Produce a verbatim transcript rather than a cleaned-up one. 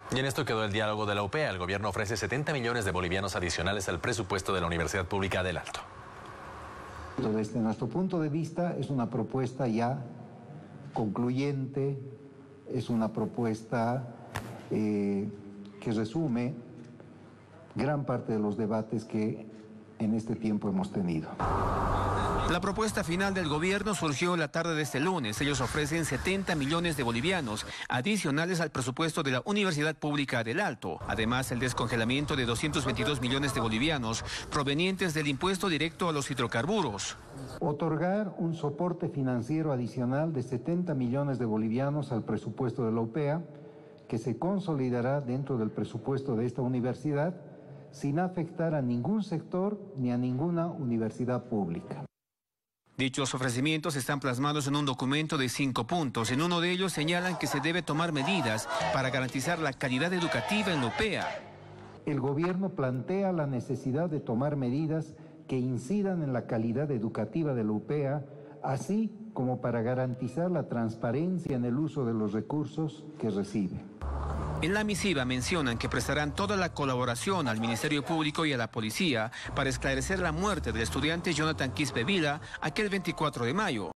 Y en esto quedó el diálogo de la U P A. El gobierno ofrece setenta millones de bolivianos adicionales al presupuesto de la Universidad Pública del Alto. Desde nuestro punto de vista es una propuesta ya concluyente, es una propuesta eh, que resume gran parte de los debates que en este tiempo hemos tenido. La propuesta final del gobierno surgió la tarde de este lunes. Ellos ofrecen setenta millones de bolivianos adicionales al presupuesto de la Universidad Pública del Alto. Además, el descongelamiento de doscientos veintidós millones de bolivianos provenientes del impuesto directo a los hidrocarburos. Otorgar un soporte financiero adicional de setenta millones de bolivianos al presupuesto de la U P A, que se consolidará dentro del presupuesto de esta universidad, sin afectar a ningún sector ni a ninguna universidad pública. Dichos ofrecimientos están plasmados en un documento de cinco puntos. En uno de ellos señalan que se debe tomar medidas para garantizar la calidad educativa en la U P A. El gobierno plantea la necesidad de tomar medidas que incidan en la calidad educativa de la U P A, así como para garantizar la transparencia en el uso de los recursos que recibe. En la misiva mencionan que prestarán toda la colaboración al Ministerio Público y a la Policía para esclarecer la muerte del estudiante Jonathan Quispe Vila aquel veinticuatro de mayo.